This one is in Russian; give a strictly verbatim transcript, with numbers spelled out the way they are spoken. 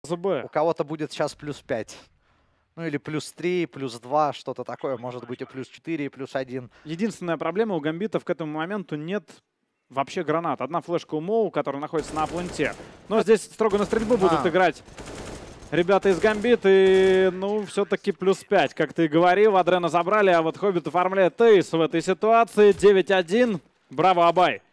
У кого-то будет сейчас плюс пять. Ну или плюс три, плюс два, что-то такое. Может быть и плюс четыре, и плюс один. Единственная проблема у гамбитов к этому моменту нет вообще гранат. Одна флешка у Моу, которая находится на пленте. Но здесь строго на стрельбу будут а. играть ребята из гамбит. И, ну, все-таки плюс пять. Как ты и говорил, Адрена забрали, а вот Хоббит оформляет эйс в этой ситуации. девять один. Браво, Абай.